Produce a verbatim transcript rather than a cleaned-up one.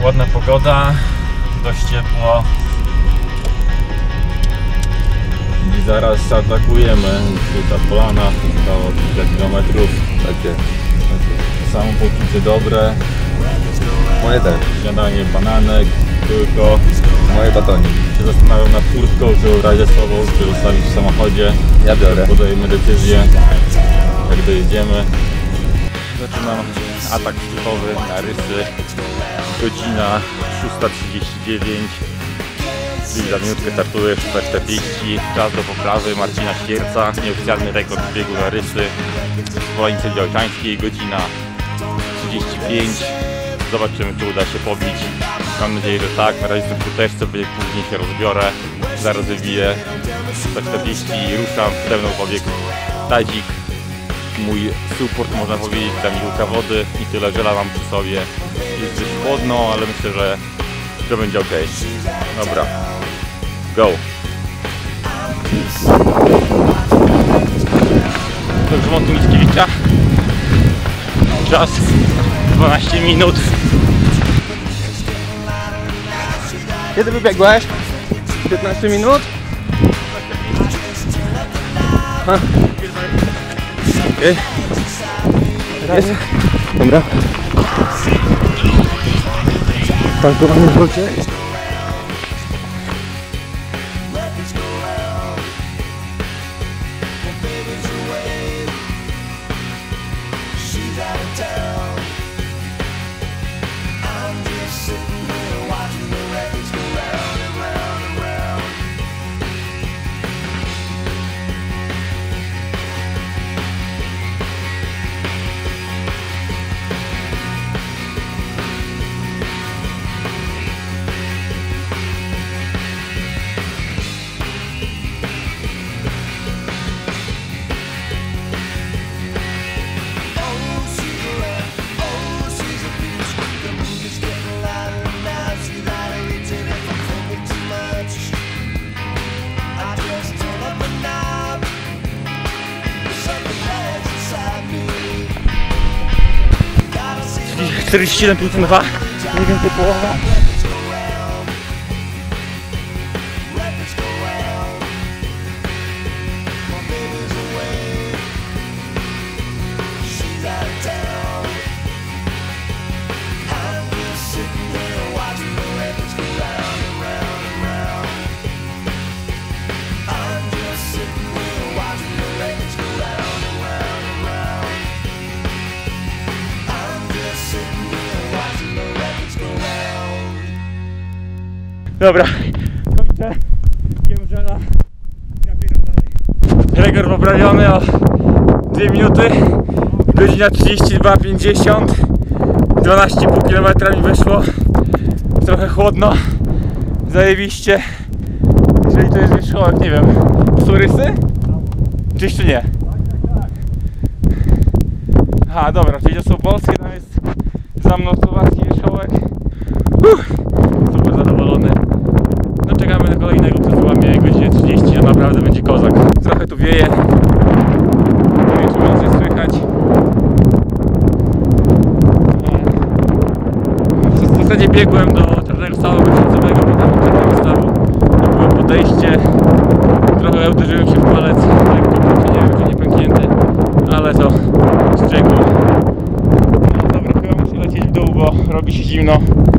Ładna pogoda, dość ciepło. I zaraz atakujemy. Ta polana zostało kilka kilometrów. Takie, takie samopoczucie dobre. Moje też. Śniadanie bananek, tylko moje batonik. Się zastanawiam nad kurtką, czy brać ze sobą, czy zostawić w samochodzie. Ja biorę. Podejmę decyzję, jak dojedziemy. Zaczynam atak szczytowy na rysy. Godzina szósta trzydzieści dziewięć. Czyli za minutkę startuje szósta czterdzieści. Czas do poprawy Marcina Świerca. Nieoficjalny rekord biegu na rysy w Polanicy Działczańskiej. Godzina trzydzieści pięć. Zobaczymy, czy uda się pobić. Mam nadzieję, że tak. Na razie jestem w kuteczce, później się rozbiorę. Zaraz wybiję szósta czterdzieści i ruszam. Przede mną pobiegł Tadzik. Mój support, można powiedzieć, tam łyka wody i tyle żela mam przy sobie. Jest dość chłodno, ale myślę, że, że będzie ok. Dobra, go! Do Grzemotu Mickiewicza. Czas dwanaście minut. Kiedy wybiegłeś? piętnaście minut? Ha. Okej. Okay. Dobra. Tankowanie w locie. czterdzieści siedem pięćdziesiąt dwa, mniej więcej połowa. Dobra, kończę, jem żela, ja biegam dalej. Rekord poprawiony o dwie minuty, godzina trzydzieści dwa pięćdziesiąt, dwanaście i pół kilometra mi wyszło, trochę chłodno, zajebiście, jeżeli to jest wierzchołek, nie wiem, są rysy? Czy jeszcze nie? Aha, dobra, czyli to są polskie, tam jest za mną słowacki wierzchołek. Uff, super zadowolony. No czekamy na kolejnego przesyłamie godzinie trzydzieści, to naprawdę będzie kozak. Trochę tu wieje. Nie wiem, czy będzie słychać. W zasadzie biegłem do czarnego stawu końcowego, bo tam od czarnego stawu to było podejście. Trochę uderzyłem się w palec, lekko, nie wiem, czy nie pęknięty, ale to szczegół. No dobra, chyba muszę lecieć w dół, bo robi się zimno.